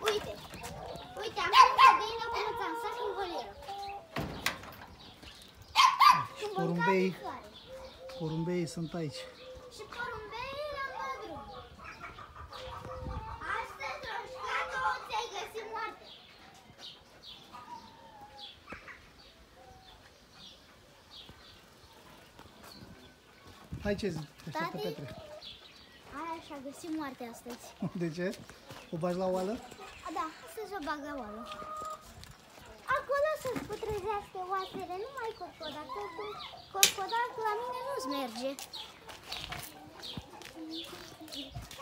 Uite. Uite, am pus o găină până ți-am săs în volieră. Și porumbeii sunt aici. Și porumbeii la drum. Astăzi, roșcato, ți-ai găsit moarte. Hai, ce zici? Așa, Petre. Aia și-a găsit moarte astăzi. De ce? O bagi la oală? Da, astăzi o bag la oală. Acolo să-ți putrezească oasele, nu mai cotcoda, că cu cotcoda la mine nu-ți merge.